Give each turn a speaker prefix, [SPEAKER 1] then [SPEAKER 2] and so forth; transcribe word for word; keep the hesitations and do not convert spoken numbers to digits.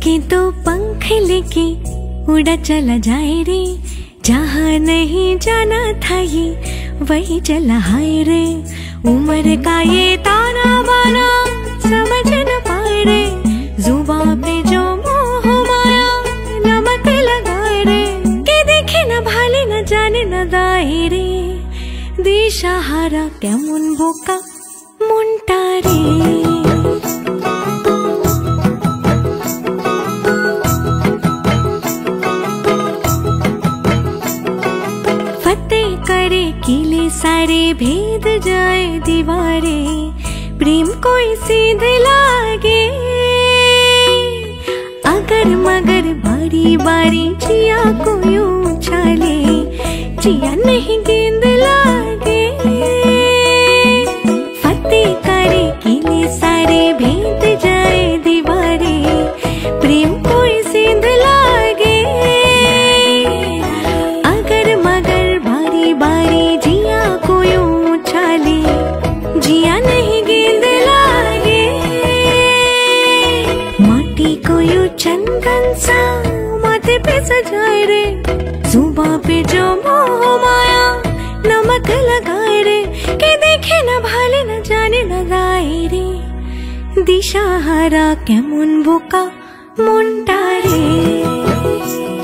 [SPEAKER 1] इसके तो पंख लेके उड़ा चला जाए रे, जहाँ नहीं जाना था ये वही चला हाय रे। उम्र का ये ताना बाना समझ न पाए रे, जुबान पे जो मोह माया नमक लगाए रे। के देखे न भाले न जाने न दाए रे, दिशाहारा केमन बोका मुंटा रे। करे किले सारे भेद जाए दीवारे, प्रेम कोई सीध लागे। अगर मगर बारी बारी जिया को यूं उछाले, जिया नहीं गेंद लागे। फतेह करे किले सारे भेद जाए दीवारे, प्रेम कोई सीध लागे। अगर मगर बारी बारी जिया को यूं उछाले, जिया नहीं गेंद लागे। माटी को यूं चंदन सा माथे पे सजाए रे, जुबां पे जो मोह माया नमक लगाए रे। के देखे न भाले न जाने न गाए रे, दिशाहारा केमन बोका मुंटा रे।